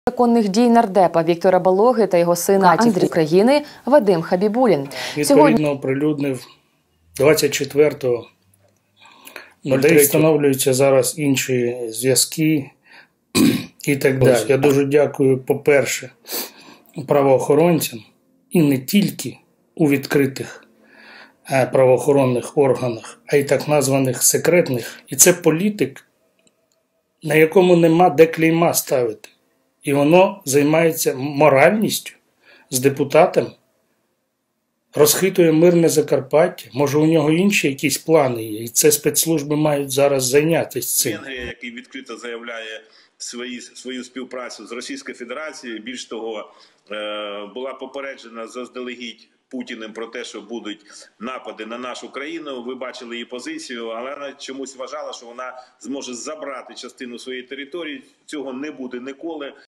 Законних дій нардепа Віктора Балоги та його сина Андрія України Вадим Хабібулін. Відповідно, оприлюднив 24-го. Де встановлюються зараз інші зв'язки і так далі. Я дуже дякую, по-перше, правоохоронцям і не тільки у відкритих правоохоронних органах, а й так названих секретних. І це політик, на якому нема де клейма ставити. І воно займається моральністю з депутатами, розхитує мирне Закарпаття. Може, у нього інші якісь плани є, і це спецслужби мають зараз зайнятися цим. Венгрія, який відкрито заявляє свою співпрацю з Російською Федерацією, більш того, була попереджена заздалегідь Путіним про те, що будуть напади на нашу країну. Ви бачили її позицію, але вона чомусь вважала, що вона зможе забрати частину своєї території. Цього не буде ніколи.